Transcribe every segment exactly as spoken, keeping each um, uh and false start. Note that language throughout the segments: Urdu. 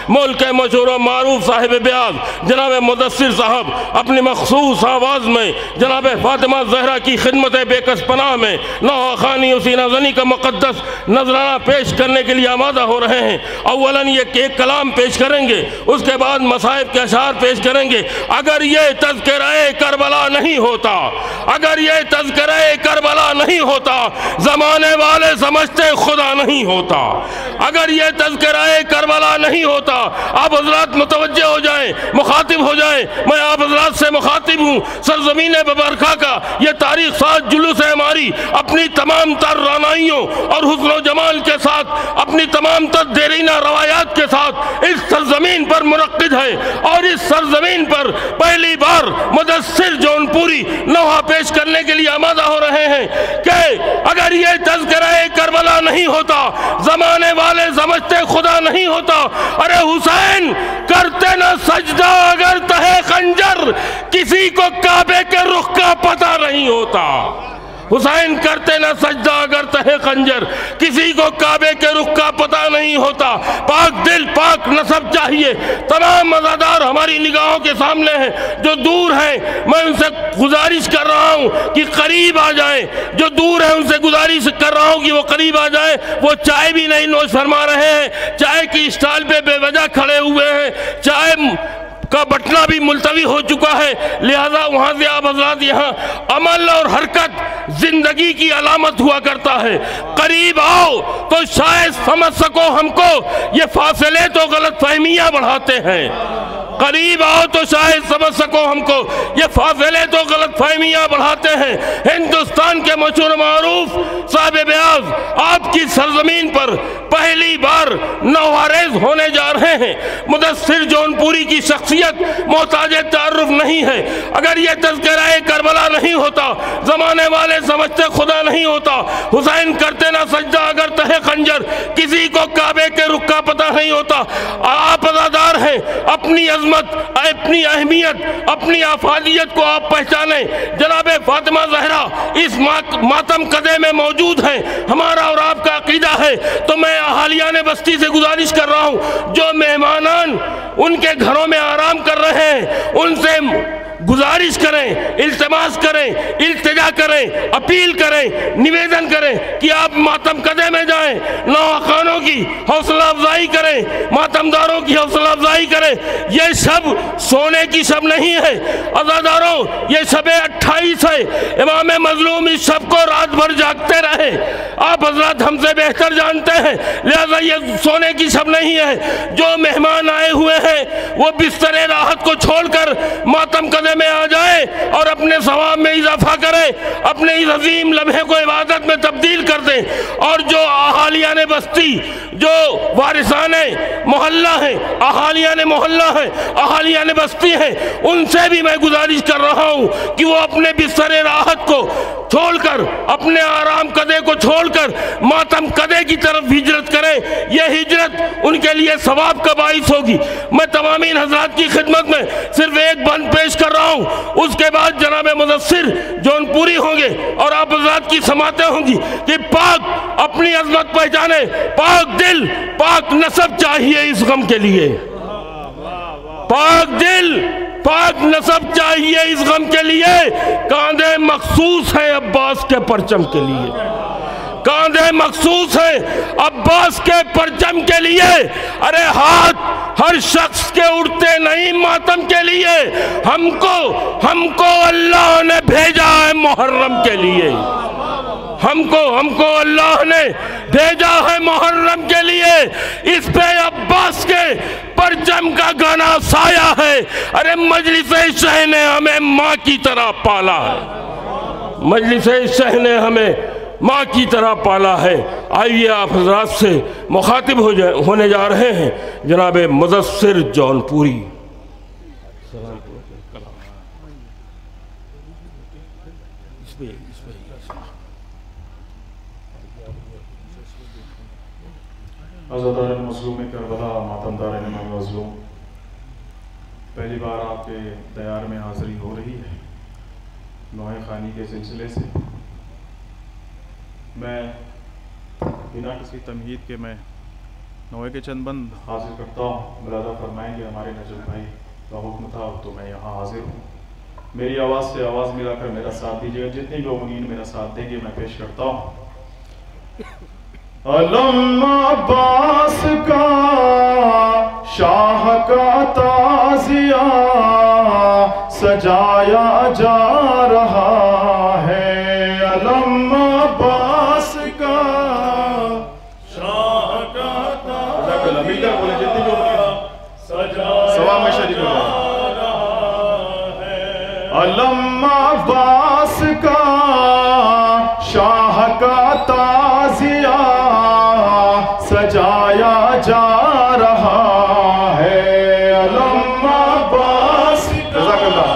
ملک مشہور و معروف صاحب بیاض جناب مدثر صاحب اپنی مخصوص آواز میں جناب فاطمہ زہرا کی خدمت بے کس پناہ میں نوحہ خوانی حسینہ زنی کا مقدس نذرانہ پیش کرنے کے لیے آمادہ ہو رہے ہیں۔ اولاً یہ ایک کلام پیش کریں گے، اس کے بعد مصائب کے اشعار پیش کریں گے۔ اگر یہ تذکرہ کربلا نہیں ہوتا، اگر یہ تذکرہ کربلا نہیں ہوتا، زمانے والے سمجھتے خدا نہیں ہوتا۔ اگر یہ تذکرہ کربلا نہیں ہوتا، آپ حضرات متوجہ ہو جائیں، مخاطب ہو جائیں۔ میں آپ حضرات سے مخاطب ہوں۔ سرزمین ببرکہ کا یہ تاریخ ساز جلوس ہماری اپنی تمام تر رانائیوں اور حسن و جمال کے ساتھ، اپنی تمام تر دیرینہ روایات کے ساتھ اس سرزمین پر منعقد ہے، اور اس سرزمین پر پہلی بار مدثر جون پوری نوحہ پیش کرنے کے لیے آمادہ ہو رہے ہیں کہ اگر یہ تذکرہ کربلا نہیں ہوتا، زمانے والے سمجھتے خدا نہیں ہوتا۔ ارے حسین کرتے نہ سجدہ اگر تہے خنجر، کسی کو کعبے کے رخ کا پتہ نہیں ہوتا۔ حسین کرتے نہ سجدہ اگر تہے خنجر، کسی کو کعبے کے رخ کا پتہ نہیں ہوتا۔ پاک دل پاک نسب چاہیے۔ تمام مزادار ہماری نگاہوں کے سامنے ہیں، جو دور ہیں میں ان سے گزارش کر رہا ہوں کہ قریب آ جائیں۔ جو دور ہیں ان سے گزارش کر رہا ہوں کہ وہ قریب آ جائیں۔ وہ چائے بھی نہیں نوش فرما رہے ہیں، چائے کی اسٹال پہ بے وجہ کھڑے ہوئے ہیں، چائے کا بٹنا بھی ملتوی ہو چکا ہے، لہذا وہاں سے آپ حضرات یہاں عمل اور حرکت زندگی کی علامت ہوا کرتا ہے۔ قریب آؤ تو شاید سمجھ سکو ہم کو، یہ فاصلے تو غلط فہمیاں بڑھاتے ہیں۔ قریب آؤ تو شاید سمجھ سکو ہم کو، یہ فاصلے تو غلط فہمیاں بڑھاتے ہیں۔ ہندوستان کے مشہور معروف صاحب بیاض آپ کی سرزمین پر پہلی بار نوحہ ریز ہونے جا رہے ہیں۔ مدثر جون پوری کی شخصیت محتاج تعارف نہیں ہے۔ اگر یہ تذکرہ کربلا نہیں ہوتا، زمانے والے سمجھتے خدا نہیں ہوتا۔ حسین کرتے نہ سجدہ اگر تہے خنجر، کسی کو کعبے کے رخ کا پتہ نہیں ہوتا۔ آپ عزادار ہیں، اپنی عظمت، اپنی اہمیت، اپنی افادیت کو آپ پہچانیں۔ جناب فاطمہ زہرا اس ماتم قدے میں موجود ہیں، ہمارا اور آپ کا عقیدہ ہے۔ تو میں اہالیان بستی سے گزارش کر رہا ہوں، جو مہمانان ان کے گھروں میں آرام کر رہے ہیں، ان سے گزارش کریں، التماس کریں، التجا کریں، اپیل کریں، نویدن کریں کہ آپ ماتم قدے میں جائیں، نوحہ خوانوں کی حوصلہ افزائی کریں، ماتم داروں کی حوصلہ افزائی کریں۔ یہ شب سونے کی شب نہیں ہے عزاداروں، یہ شب اٹھائیس ہے۔ امام مظلوم اس شب کو رات بھر جاگتے رہے، آپ حضرات ہم سے بہتر جانتے ہیں، لہذا یہ سونے کی شب نہیں ہے۔ جو مہمان آئے ہوئے ہیں وہ بستر راحت کو چھوڑ کر ماتم قدے میں آ جائے اور اپنے ثواب میں اضافہ کرے، اپنے اس عظیم لمحے کو عبادت میں تبدیل کر دیں۔ اور جو اہالیان بستی، جو وارثان محلہ ہیں، اہالیان محلہ ہیں، اہالیان بستی ہیں، ان سے بھی میں گزارش کر رہا ہوں کہ وہ اپنے بستر راحت کو چھوڑ کر، اپنے آرام قدے کو چھوڑ کر ماتم قدے کی طرف ہجرت کریں۔ یہ ہجرت ان کے لیے ثواب کا باعث ہوگی۔ میں تمامین حضرات کی خدمت میں صرف ایک بند پیش کر رہا ہوں، اس کے بعد جناب مدثر جون پوری ہوں گے اور آپ حضرات کی سماعتیں ہوں گی کہ پاک اپنی عظمت پہچانے، پاک دل پاک نسب چاہیے اس غم کے لیے، پاک دل پاک نسب چاہیے اس غم کے لیے۔ کاندھے مخصوص ہیں عباس کے پرچم کے لیے، کاندھے مخصوص ہیں عباس کے پرچم کے لیے۔ ارے ہاتھ ہر شخص کے اڑتے نہیں ماتم کے لیے، ہم کو ہم کو اللہ نے بھیجا ہے محرم کے لیے، ہم کو ہم کو اللہ نے بھیجا ہے محرم کے لیے۔ اس پہ عباس کے پرچم کا گانا سایہ ہے۔ ارے مجلس شہ نے ہمیں ماں کی طرح پالا ہے، مجلس شہ نے ہمیں ماں کی طرح پالا ہے۔ آئیے آپ حضرات سے مخاطب ہو جائے ہونے جا رہے ہیں جناب مدثر جون پوری۔ عزادار مظلوم کربلا، ماتم دار امام مظلوم، پہلی بار آپ کے دیار میں حاضری ہو رہی ہے نوحہ خوانی کے سلسلے سے۔ میں بنا کسی تمہید کے میں नोए के चंद बंद हाजिर करता हूँ। मुलादा फरमाएंगे हमारे नजर भाई का हुक्म था तो मैं यहाँ हाजिर हूँ। मेरी आवाज़ से आवाज़ मिलाकर मेरा साथ दीजिएगा। जितने लोग मेरा साथ देंगे मैं पेश करता हूँ। अलम अब्बास का शाह का ताज़िया सजाया जा रहा है। अलम अब्बास का शाह का ताज़िया मिलकर बोले जितने लोग सवा में शरीक हो है। अलम अब्बास का शाह का ताज़िया सजाया जा रहा है। अलम अब्बास का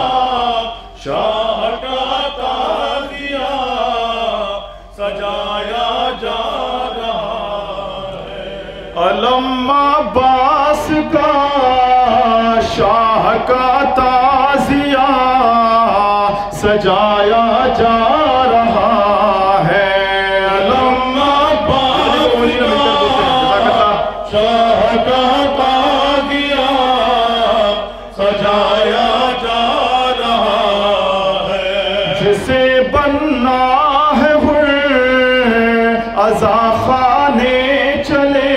शाह का ताज़िया सजाया जा रहा है। अलम अब्बास का शाह का ताज़िया सजाया जा रहा है। शाह का ताज़िया सजाया जा रहा है। जिसे बनना है वो अज़ा खाने चले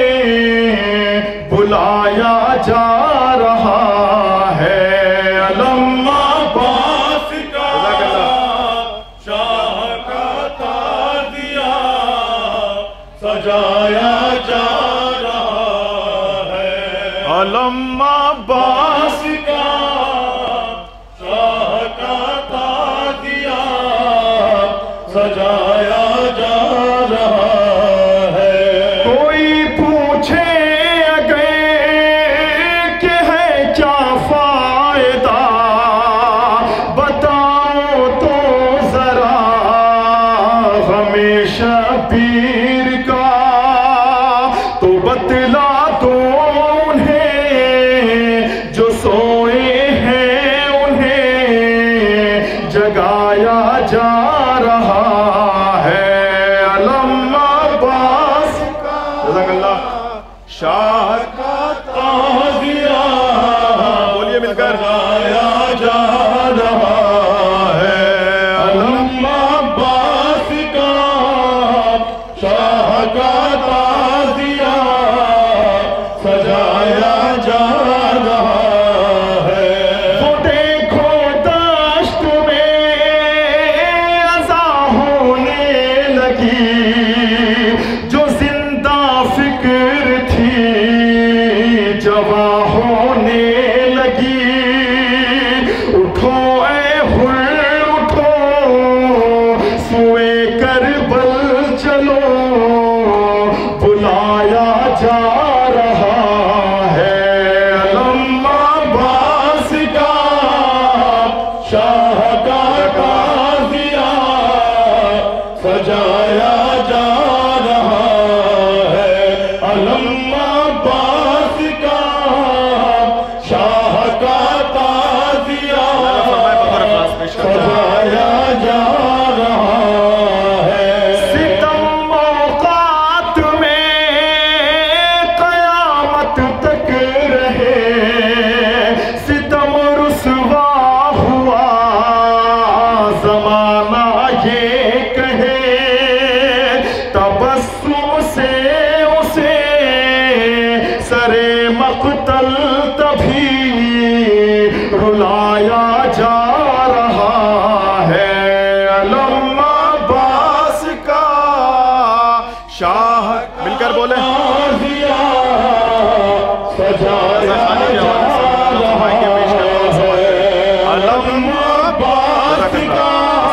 बुलाया जा रहा है। अलम अब्बास का शाह का ताज़िया सजाया जा अलम अब्बास का शाह का ताज़िया सजाया जा रहा है। कोई पूछे अगर कि है क्या फायदा बताओ तो जरा हमेशा पीर का तो बतला दो जगाया जा रहा है। अलम अब्बास का शाह का ताज़िया बोलिए मिलकर जगाया जा रहा है। अलम अब्बास का शाह का ताज़िया सजाया जा रहा है। वो देखो दश्त में अज़ा होने लगी जो जिंदा फिक्र थी जवा होने लगी। उठो ऐ हुर उठो सुए करबल चलो बुलाया जा रहा है। अलम अब्बास का शाह का ताज़िया सजाया जा रहा है। अलम अब्बास का शाह का ताज़िया सजाया जा रहा है। सितम औक़ात में क़यामत तक रहे सितम रुसवा हुआ ज़माना ये कहे तबस्सुम से उसे सरे मक़तल तभी रुलाया जा रहा है। अलम अब्बास का शाह मिलकर बोले सजाया जा रहा है। अलम अब्बास का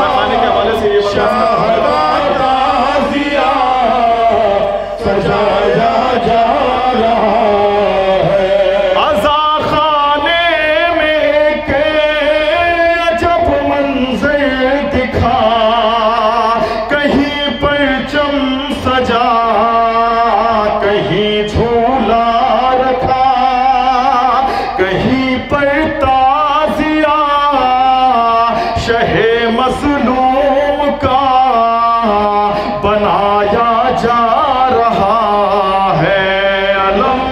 शाह का ताज़िया सजाया जा रहा है। अज़ा खाने में के अजब मंज़र दिखा कहीं परचम सजा कहीं झूला रखा कहीं पर ताज़िया शहे मज़लूम का बनाया जा रहा है। अलम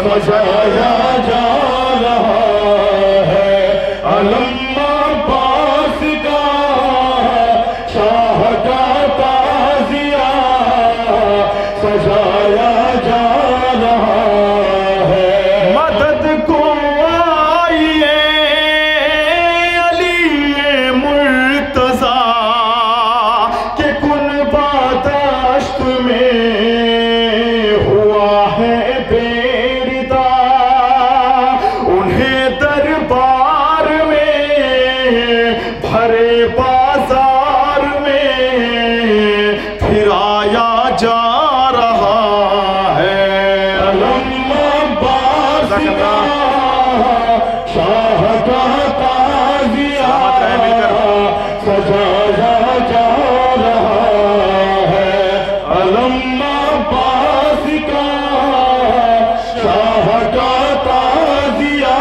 سجایا جا رہا ہے علم عباس کا شاہ کا تعزیہ سجایا جا رہا ہے مدد کو آئیے علی مرتضیٰ کہ کن باداشت میں ہوا ہے بیردہ انہیں دربار میں بھرے بازار میں پھرایا جا رہا ہے علم عباس کا شاہ کا تعزیہ سجایا جا رہا ہے علم عباس کا شاہ کا تعزیہ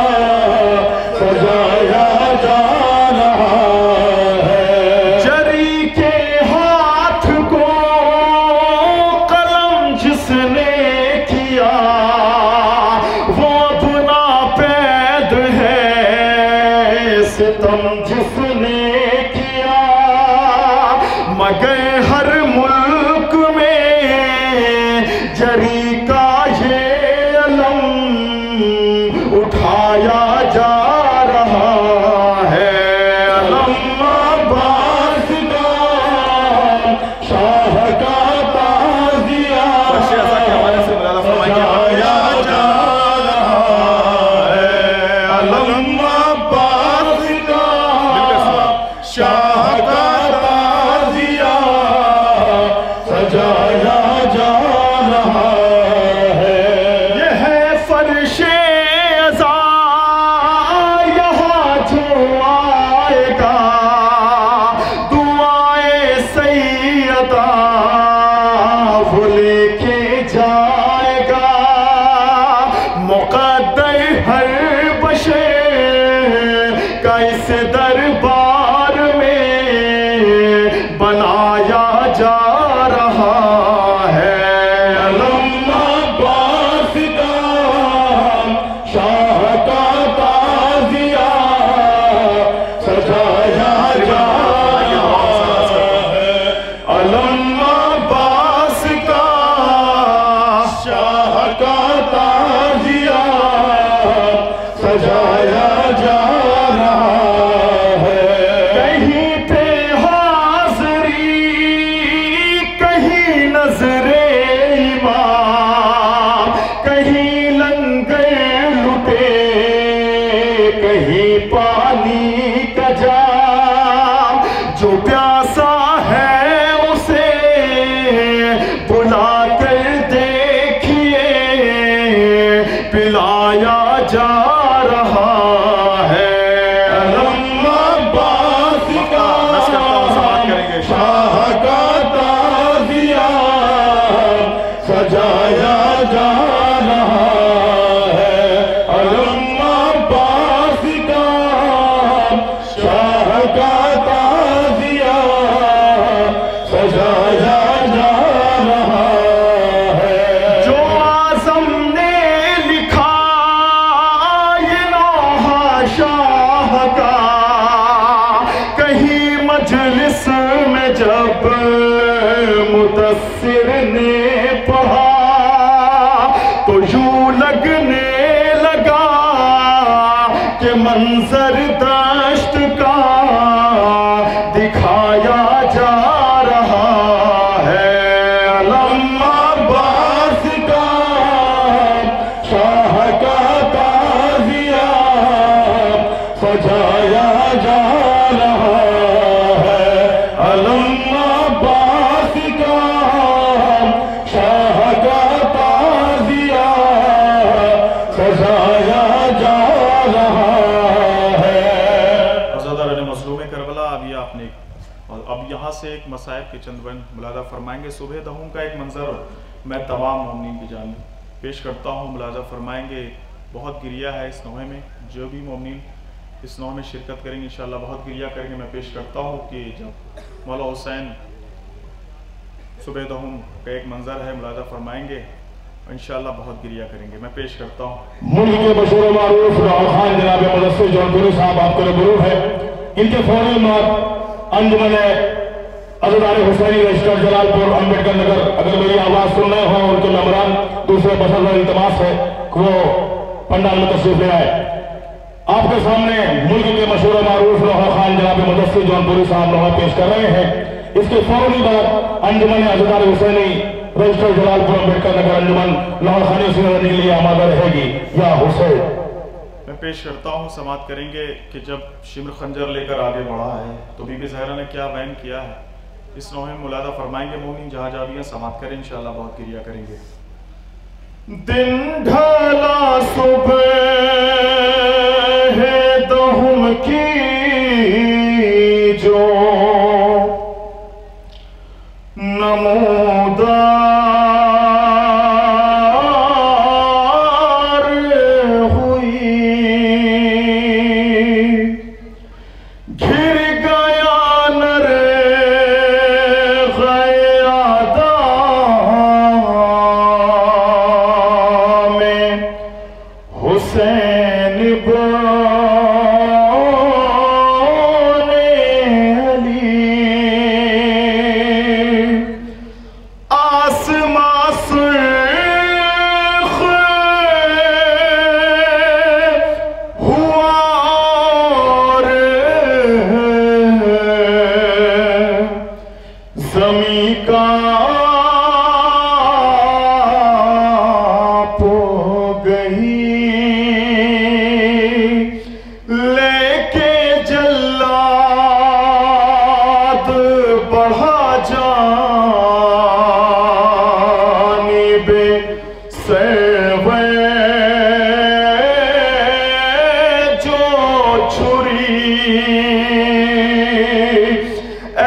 سجایا جا رہا ہے جری کے ہاتھ کو قلم جس نے کیا وہ اپنا پید ہے ستم جس نے کیا مگر ہر ملک میں جری کا یہ علم اٹھایا جا رہا ہے علم عباس کا شاہ کا تعزیہ سجایا جا رہا ہے علم عباس کا شاہ کا تعزیہ سجایا جا رہا ہے یہ ہے فرش عزا یہاں جو آئے گا دعائے سیدہ وہ لے کے جائے گا مقدر ہر بشر کا اس دربار میں بنایا جا رہا ہے علم عباس کا شاہ کا تعزیہ سجایا جا رہا ہے علم عباس کا شاہ کا تعزیہ سجایا جا رہا ہے کہیں پہ حاضری کہیں نظر امام کہیں لنگر لٹے کہیں پانی کا جام جو پیاسا ہے اسے بلا کر دیکھیے پلایا جا رہا ہے علم عباس کا شاہ کا تعزیہ سجایا جا رہا ہے علم عباس کا شاہ کا تعزیہ سجایا جا رہا ہے جو اعظم نے لکھا یہ لوحہ شاہ کا کہیں مجلس میں جب مدثر نے پڑھا تو یوں لگنے لگا کہ منظر دشت کا دکھایا جا رہا ہے علم عباس کا شاہ کا تعزیہ سجایا جا رہا ہے علم عباس کا شاہ کا تعزیہ سجایا جا رہا ہے عزاداران مظلوم کربلا اب یہ آپ نے اور اب یہاں سے ایک مصائب کے چند بند ملاحظہ فرمائیں گے صبح دہوں کا ایک منظر میں تمام مومنین کی جانب پیش کرتا ہوں ملاحظہ فرمائیں گے بہت گریہ ہے اس نوحے میں جو بھی مومنین اس نوح میں شرکت کریں گے انشاءاللہ بہت گریہ کریں گے میں پیش کرتا ہوں کہ جب مولا حسین صبح دہم کا ایک منظر ہے ملاحظہ فرمائیں گے इंशाअल्लाह बहुत गिरिया करेंगे। मैं पेश करता हूँ मुल्क के मशहूर मारूफ राहुल खान जनाब मुदस्सिर जौनपुरी साहब आपको रूबरू है। इनके फौरी बाद अंजुमन अज़दार हुसैनी रजिस्टर जलालपुर अम्बेडकर नगर, अगर मेरी आवाज़ सुन रहे हो उनके मेहमान दूसरे पसंद और इल्तमास है वो पंडाल में तशरीफ ले आए। आपके सामने मुल्क के मशहूर मारूफ राहुल खान जनाब मुदस्सिर जौनपुरी साहब नवा पेश कर रहे हैं। इसके फौरी बाद अंजुमन अज़दार हुसैनी रजिस्टर जलालपुर अम्बेडकर नगर अंजुमन लाहौर खानी सुनने के लिए आमादा रहेगी। या हुसैन मैं पेश करता हूँ, समात करेंगे कि जब शिमर खंजर लेकर आगे बढ़ा है तो बीबी ज़हरा ने क्या बयान किया है, इस नौहे में मुलादा फरमाएंगे। मोमिन जहाँ जावियाँ समात करें, इंशाअल्लाह बहुत गिरिया करेंगे। दिन ढला सुबह है दहुम की जो नमोदार हुई, घिर गया नरे गैरादा में हुसैन बोने अली, आसमां सुर्ख हुआ और ज़मीं कांप गई, लेके जल्लाद बढ़ा जानिबे सर्वे जो छुरी, ए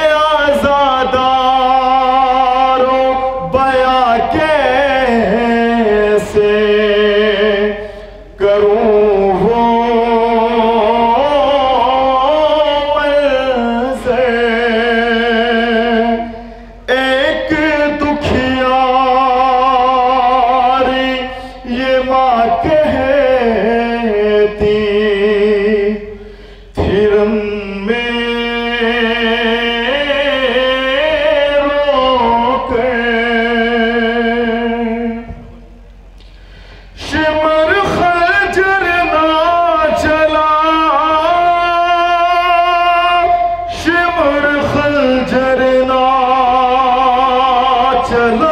आज़ादारो बया कैसे करूं वो मंज़र, एक दुखियारी ये माँ कहती थी रन में रोकर, शिमर खंजर ना चला, शिमर खंजर ना चला,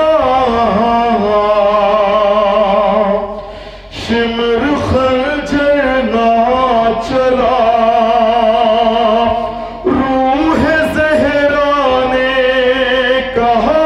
शिमर खंजर ना चला, रूह ज़हरा ने कहा,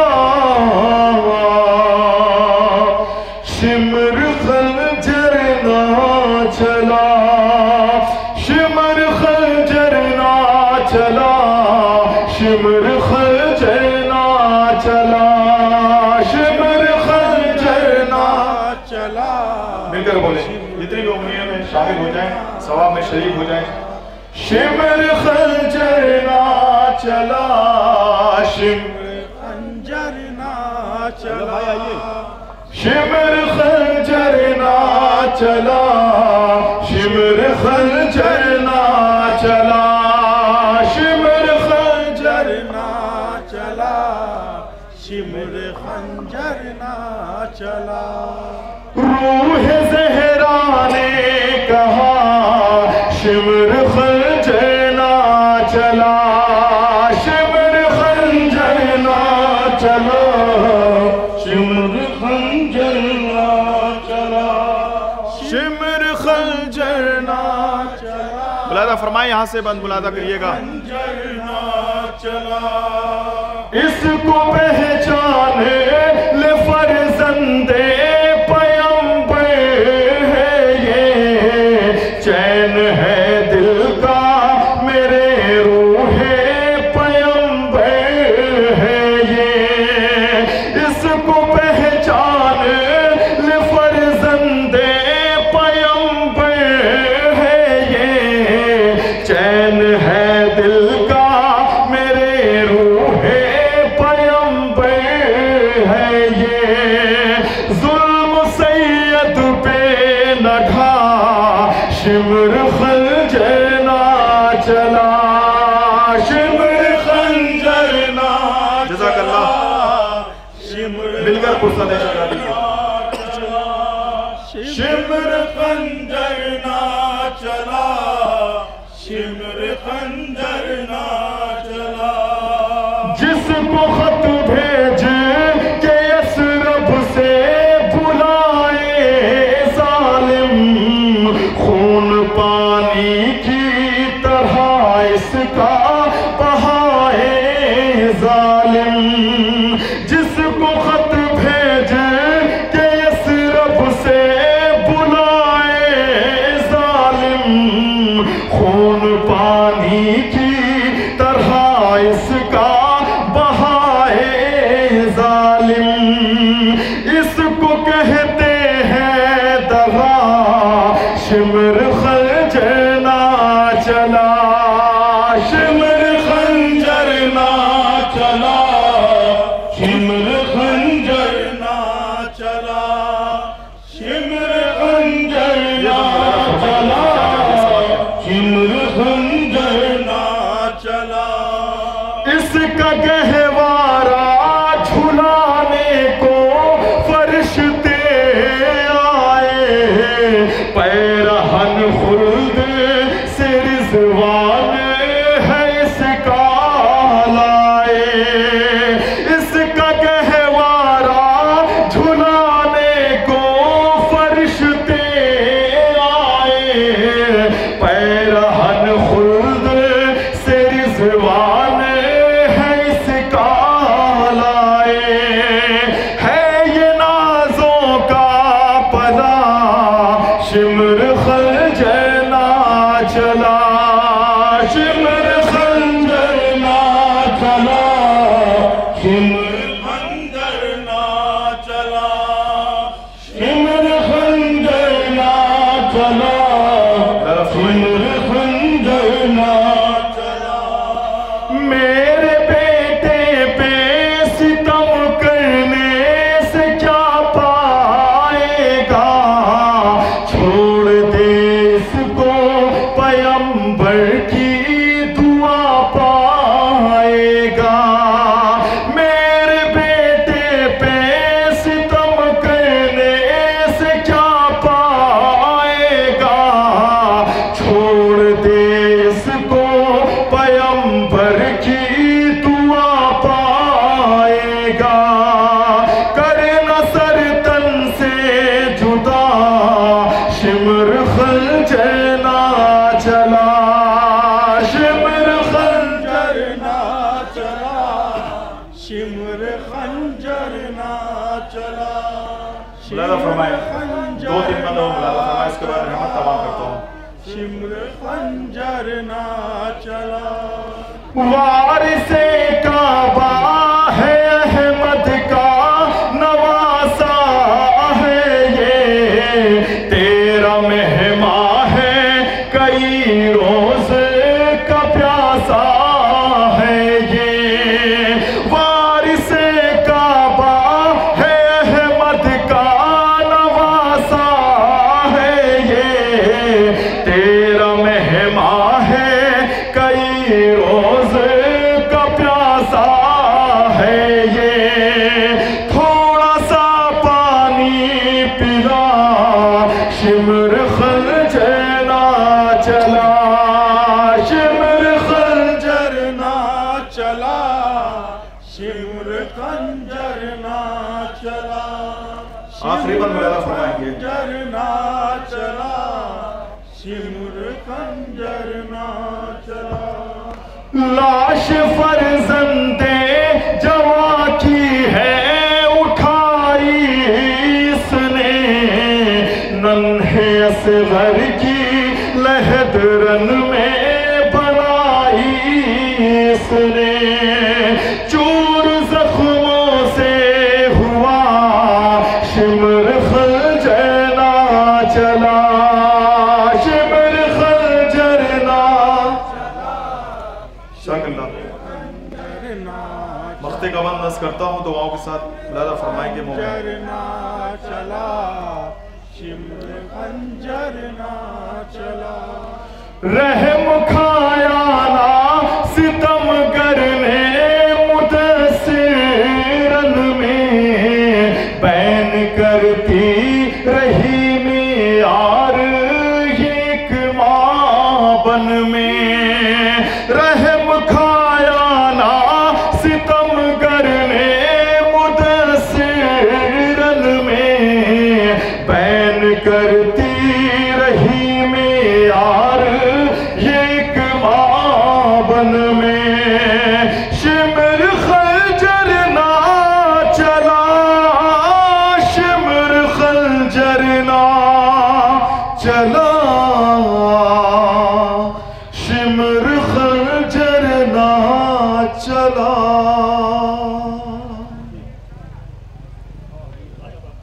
शिमर खंजर ना चला, शिमर खंजर ना चला, शिमर खंजर ना चला, शिमर खंजर ना चला। मिलकर बोले, जितनी भी उम्मीदें में शामिल हो जाएं, सवाब में शरीक हो जाएं। शिमर खंजर ना चला, शिमर खंजर ना चला, शिमर खंजर ना चला, शिमर खंजर ना चला, शिमर खंजर ना चला, शिमर खंजर ना चला, रूह ज़हरा ने कहा, शिमर खंजर ना चला, शिमर खंजर ना चला, शिमर खंजर ना चला, शिमर खंजर ना चला। मुलादा फरमाए, यहाँ से बंद मुलादा करिएगा। खंजर ना चला, इसको पहचाने ले फर्जंदे पैगंबर है ये, चैन है दिल का मेरे रूहे पैगंबर है ये, इसको पहचान ले फर्जंदे पैगंबर है ये, चैन है दिल का मेरे रूहे पैगंबर है ये, لڑھا شمر خنجر نہ چلا شمر خنجر نہ جزاک اللہ مل کر پرسہ دے شکا شمر خنجر نہ چلا شمر خنجر نہ چلا جس کو خط بھیج کے یثرب سے بلائے ظالم خون پانی کی طرح اس کا بہائے ظالم جس کو خط بھیج کے یثرب سے بلائے ظالم خون پانی کی طرح اس کا بہائے ظالم اس کو کہتے ہیں دغا شمر خنجر نہ چلا شمر خنجر نہ چلا شمر خنجر نہ چلا شمر خنجر نہ چلا شمر خنجر نہ چلا اس کا گہوارہ جھلانے کو فرشتے آئے پیرہن خلد سے رضوان ہے اس کا لائے اس کا گہوارہ جھلانے کو فرشتے آئے پیرہن خلد سے رضوان ہے اس کا لائے ہے یہ نازوں کا پلا شمر خنجر نہ چلا شمر خنجر نہ چلا شمر خنجر نہ چلا شمر خنجر نہ چلا شمر خنجر نہ چلا میرے بیٹے پہ ستم کرنے سے کیا پائے گا چھوڑ دے اس کو پیغمبر کی دعا پائے گا میرے بیٹے پہ ستم کرنے سے کیا پائے گا چھوڑ دے اس کو پیغمبر کی دعا پائے گا کرنا سر تن سے جدا شمر خنجر نہ چلا شمر خنجر نہ چلا شمر خنجر نہ چلا ملازہ فرمائے دو تین بندوں ملازہ فرمائے اس کے بعد رحمت تمام کرتا ہوں شمر خنجر نہ چلا وارث کعبہ ہے احمد کا نواسا ہے یہ تیرا مہمان ہے کئی روز کا پیاسا ہے یہ وارث کعبہ ہے احمد کا نواسا ہے یہ تیرا مہمان ہے کئی روز کا پیاسا ہے یہ تھوڑا سا پانی پلا شمر خنجر نہ چلا شمر خنجر نہ چلا شمر خنجر نہ چلا آخری بند ملازہ فرمائیں گے خنجر نہ چلا شمر خنجر نہ چلا لاش فرزند جواں کی ہے اٹھائی اس نے ننھے اصغر کی لہدرن میں بنائی اس نے چور زخموں سے ہوا شمر خنجر نہ چلا شمر خنجر نہ شاک اللہ مختے کا بند نص کرتا ہوں دعاؤں کے ساتھ ملازہ فرمائیں گے مومن چلا चिम्र खंजर ना चला। रहम खाया ना सितम करने मुदस्सिरन में, बैन करती रही मियार एक माबन में। रहम खाया ना सितम करने मुदस्सिरन में, बैन करती